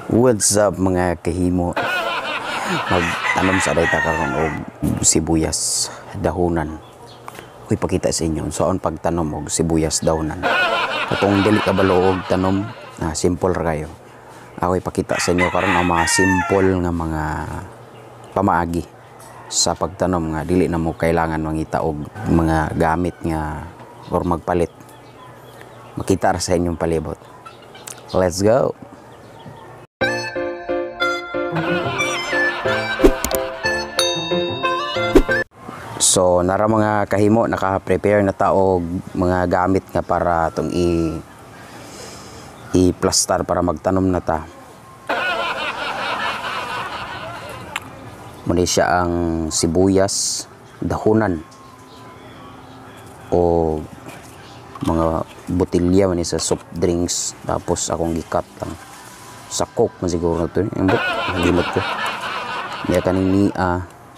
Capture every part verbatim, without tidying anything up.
What's up mga kahimo? Magtanom sa dayta karon og sibuyas dahonan. Ako'y pakita sa inyo so on pagtanom og sibuyas dahonan. Katong dili kabalo og tanom, na simple ra kayo. Ako'y pakita sa inyo karon ang mga simple nga mga pamaagi sa pagtanom nga dili na mo kailangan mangita og mga gamit nga or magpalit. Makita ra sa inyong palibot. Let's go. So nara mga kahimo, naka-prepare na taog mga gamit nga para tong i i-plaster para magtanom na ta. Muna siya ang sibuyas dahonan o mga botilya man sa soft drinks, tapos akong gikat lang sa coke man siguro na ito. Ang bot, nalimot ko. Niya kaning niya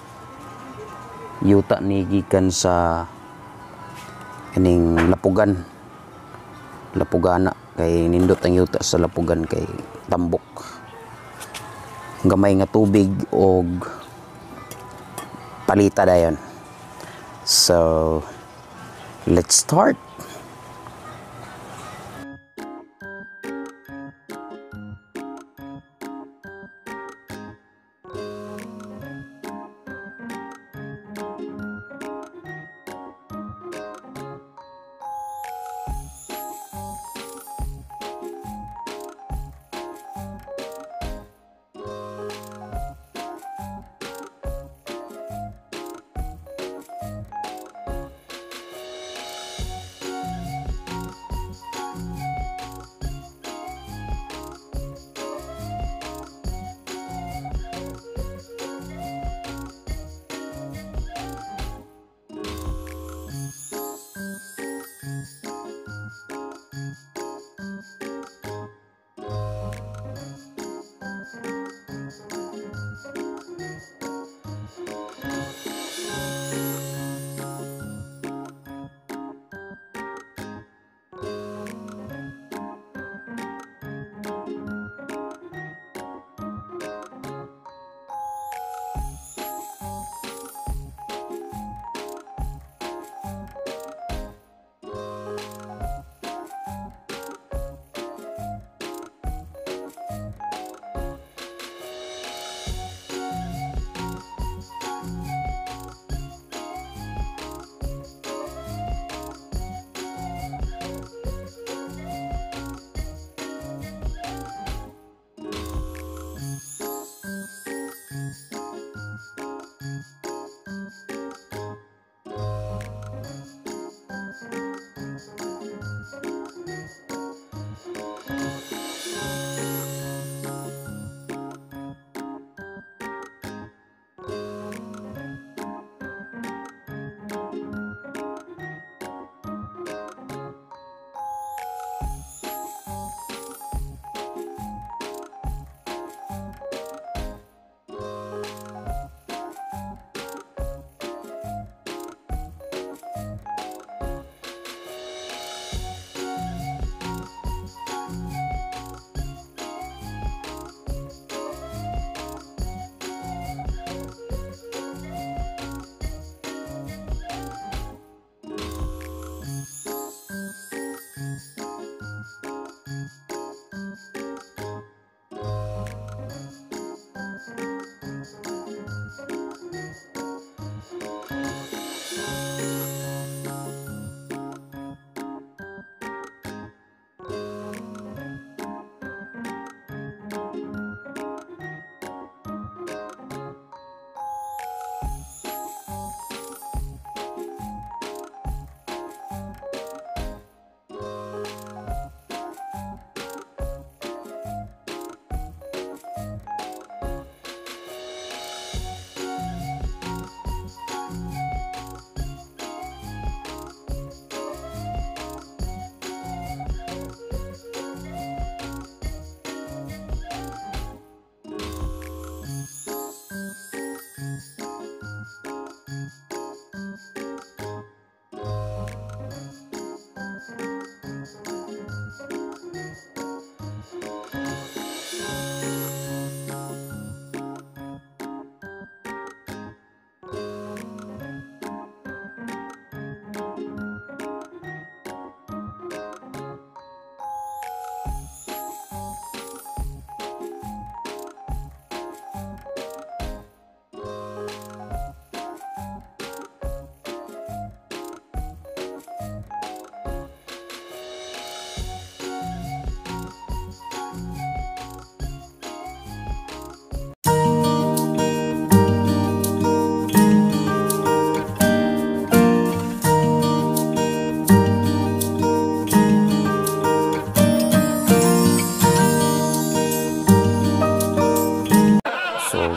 yuta ni gikan sa kaning lapugan lapugana kay nindot ang yuta sa lapugan kay tambok, gamay nga tubig og palita dayon. So let's start.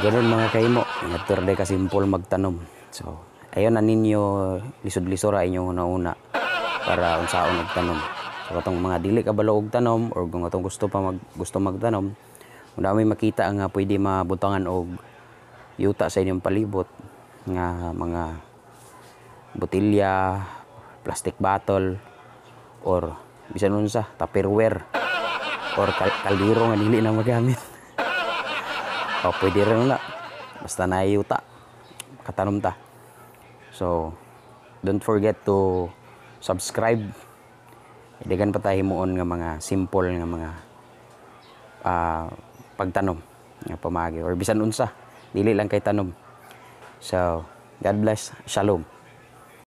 ganun mga kahimo, natur day ka simple magtanom. So ayon na ninyo lisod-lisora inyong una-una para unsaon og tanom. So katong mga dili kabalo og tanom or kung atong gusto pa mag gusto magtanom, kung may makita nga pwede mabutangan og yuta sa inyong palibot nga mga botilya, plastic bottle or bisan unsa tupperware or kal kaldero nga dili na magamit. O pwede rin na basta na yuta katanom ta. So don't forget to subscribe. Dagan pa tayo himuon nga mga simple nga mga uh, pagtanom nga pamagi or bisan unsa dili lang kay tanom. So God bless. Shalom.